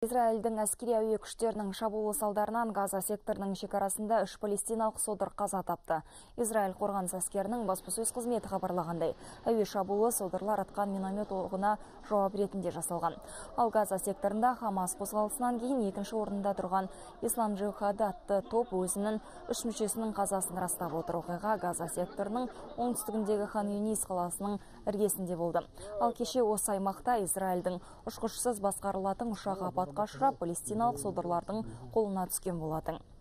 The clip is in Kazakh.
Израильдің әскери әуе күштерінің шабуылы салдарынан Газа секторының шекарасында 3 палестиналық содыр қаза тапты. Израиль қорғаныс әскерінің баспасөз қызметі хабарлағандай, әуе шабуылы содырлар атқан миномет оғына жауап ретінде жасалған. Ал Газа секторында Хамас қозғалысынан кейін екінші орында тұрған Ислам Джихады атты топ өзінің 3 мүшесінің қазасын растап отыр. Оқиға Газа секторының оңтүстігіндегі Хан Юнис қаласының іргесінде болды. Ал кеше осы аймақта Израильдің ұшқышсыз басқарылатын ұшағы апатқа ұшырап, палестиналық содырлардың қолына түскен болатын.